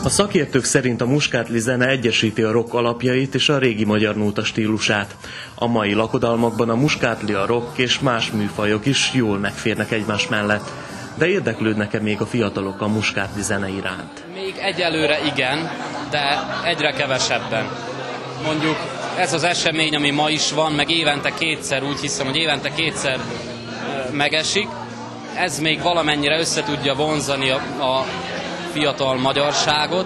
A szakértők szerint a muskátli zene egyesíti a rock alapjait és a régi magyar nóta stílusát. A mai lakodalmakban a muskátli, a rock és más műfajok is jól megférnek egymás mellett. De érdeklődnek-e még a fiatalok a muskátli zene iránt? Még egyelőre igen, de egyre kevesebben. Mondjuk ez az esemény, ami ma is van, meg évente kétszer, úgy hiszem, hogy évente kétszer megesik, ez még valamennyire össze tudja vonzani a fiatal magyarságot,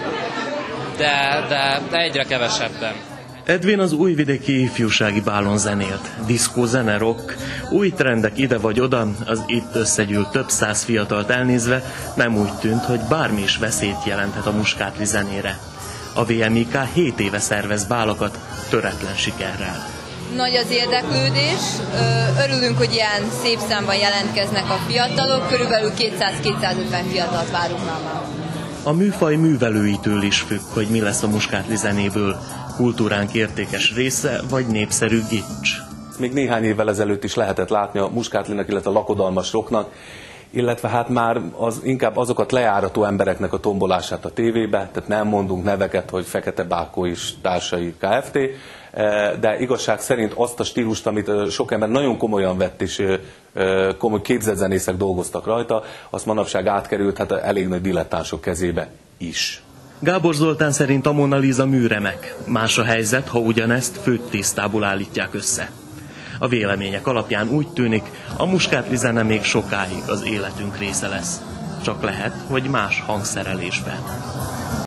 de egyre kevesebben. Edvin az újvidéki ifjúsági bálon zenélt. Diszkó, zene, rock, új trendek ide vagy oda, az itt összegyűlt több száz fiatalt elnézve nem úgy tűnt, hogy bármi is veszélyt jelenthet a muskátli zenére. A VMIK 7 éve szervez bálokat töretlen sikerrel. Nagy az érdeklődés, örülünk, hogy ilyen szép számban jelentkeznek a fiatalok, körülbelül 200-250 fiatalt várunk már. A műfaj művelőitől is függ, hogy mi lesz a muskátli zenéből, kultúránk értékes része vagy népszerű gics. Még néhány évvel ezelőtt is lehetett látni a muskátlinak, illetve a lakodalmas rocknak, illetve hát már inkább azokat lejárató embereknek a tombolását a tévébe, tehát nem mondunk neveket, hogy Fekete Bákó is társai Kft., de igazság szerint azt a stílust, amit sok ember nagyon komolyan vett, és komoly képzett zenészek dolgoztak rajta, azt manapság átkerült hát elég nagy dilettánsok kezébe is. Gábor Zoltán szerint a Mona Lisa műremek. Más a helyzet, ha ugyanezt főtésztából állítják össze. A vélemények alapján úgy tűnik, a muskátli zene még sokáig az életünk része lesz. Csak lehet, hogy más hangszerelésben.